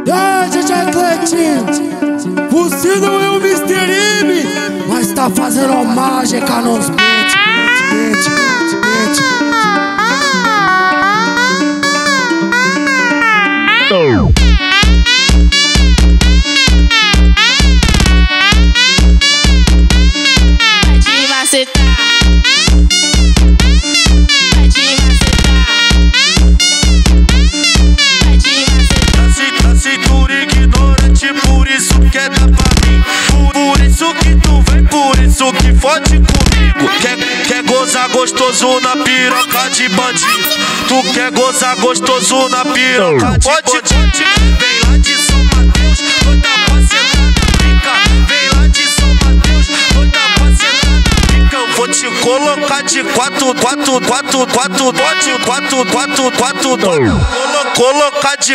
DJ Cleitinho, você não é o Mr. M, mas tá fazendo uma mágica nos beats. Na cintura ignorante, por isso que é da pra mim. Por isso que tu vem, por isso que fode comigo. Quer gozar gostoso na piroca de bandido. Tu quer gozar gostoso na piroca de bandido. Vem lá de São Mateus, doida pra sentar na pica. Vem lá de São Mateus, doida pra sentar na pica. Eu vou te colocar de quatro. Colocar de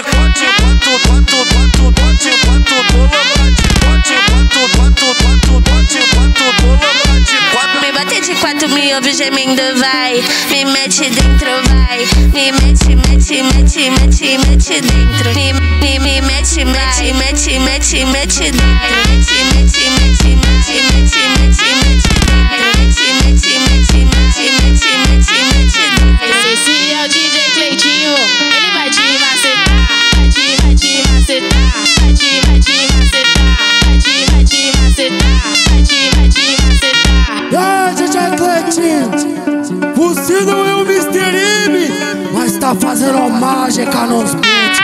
Me bate de 4 me ouve gemendo, vai. Me mete dentro, vai. Me mete dentro. Me mete dentro. Esse é o DJ Cleitinho, ele vai te macetar, vai te macetar. DJ Cleitinho, você não é o Mr. M, mas tá fazendo uma mágica nos beats.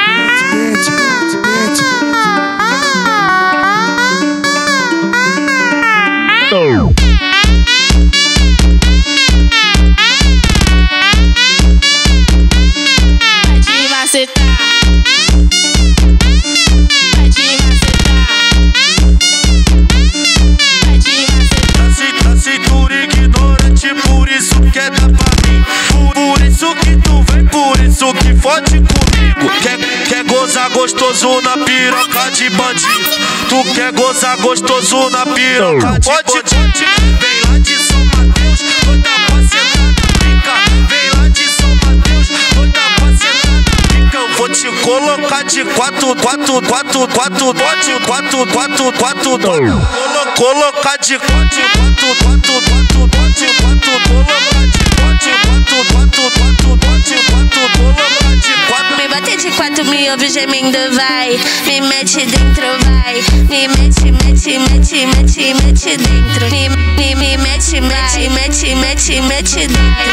Na cintura ignorante, por isso que é da pra mim. Por isso que tu vem, por isso que fode comigo. Quer gozar gostoso na piroca de bandido. Tu quer gozar gostoso na piroca de bandido. Vem lá de São Mateus, doida pra sentar na pica. Vem lá de São Mateus, doida pra sentar na pica. Eu vou te colocar de quatro. Colocar de Me bate de 4 me ouve gemendo, vai. Me mete dentro, vai. Me mete dentro. Me mete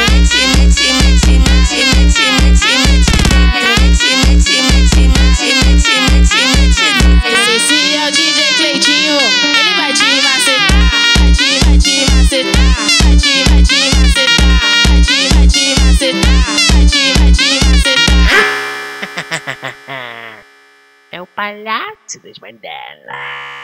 Esse é o DJ Cleitinho, ele vai te macetar, vai te macetar. É o Palácio das Bandelas.